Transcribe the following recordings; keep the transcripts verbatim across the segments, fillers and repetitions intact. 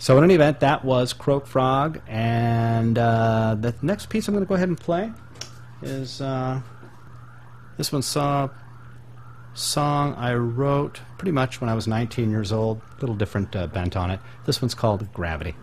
So in any event, that was Croak Frog, and uh, the next piece I'm going to go ahead and play is uh, this one's a song I wrote pretty much when I was nineteen years old, a little different uh, bent on it. This one's called Gravity.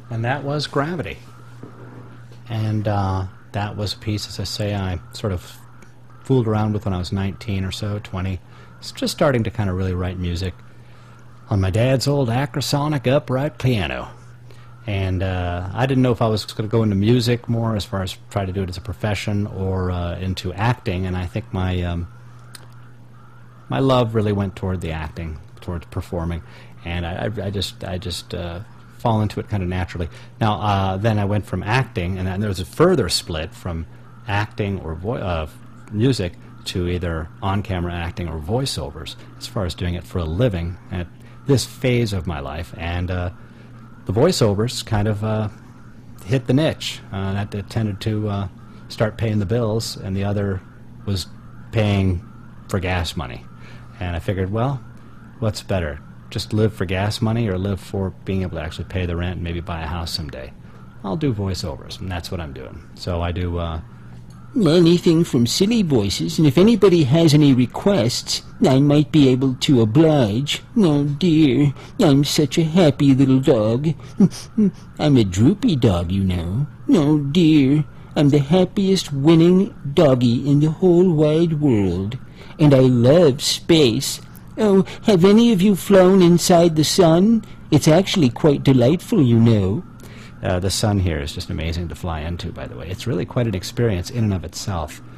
And that was Gravity. And uh, that was a piece, as I say, I sort of fooled around with when I was nineteen or so, twenty. It's just starting to kind of really write music on my dad's old Acrosonic upright piano. And uh, I didn't know if I was going to go into music more as far as try to do it as a profession or uh, into acting, and I think my um, my love really went toward the acting, towards performing, and I, I, I just I just uh, fall into it kind of naturally. Now uh, then I went from acting, and then there was a further split from acting or vo uh, music to either on-camera acting or voiceovers as far as doing it for a living at this phase of my life, and uh, the voiceovers kind of uh, hit the niche. Uh, that, that tended to uh, start paying the bills, and the other was paying for gas money. And I figured, well, what's better? Just live for gas money or live for being able to actually pay the rent and maybe buy a house someday? I'll do voiceovers, and that's what I'm doing. So I do uh, anything from silly voices, and if anybody has any requests, I might be able to oblige. Oh dear, I'm such a happy little dog. I'm a droopy dog, you know. Oh dear, I'm the happiest winning doggy in the whole wide world. And I love space. Oh, have any of you flown inside the sun? It's actually quite delightful, you know. Uh, the sun here is just amazing to fly into, by the way. It's really quite an experience in and of itself.